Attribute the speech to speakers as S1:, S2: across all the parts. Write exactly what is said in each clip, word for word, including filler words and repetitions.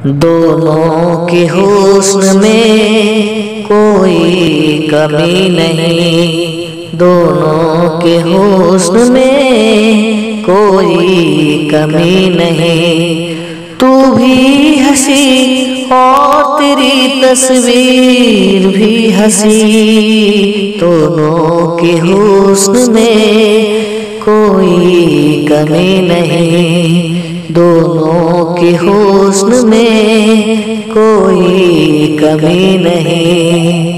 S1: दोनों के हुस्न में कोई कमी नहीं, दोनों के हुस्न में कोई कमी नहीं। तू भी हंसी और तेरी तस्वीर भी हंसी, दोनों के हुस्न में कोई कमी नहीं, दोनों के हुस्न में कोई कमी नहीं।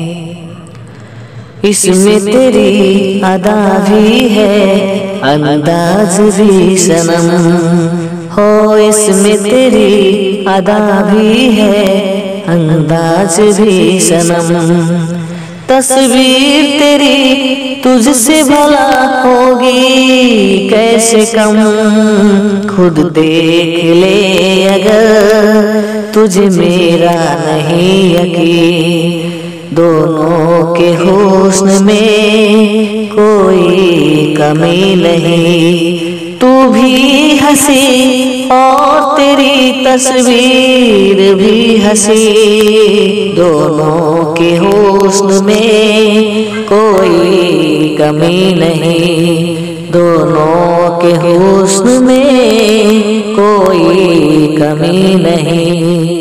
S1: इसमें तेरी अदा भी है अंदाज भी सनम हो, इसमें तेरी अदा भी है अंदाज भी सनम। तस्वीर तेरी तुझसे भला होगी कैसे कम, खुद देख ले अगर तुझे मेरा नहीं यकीन। दोनों के हुस्न में कोई कमी नहीं, तू भी हंसी और तेरी तस्वीर भी हंसी, दोनों के हुस्न में कोई कमी नहीं, दोनों के हुस्न में कोई कमी नहीं।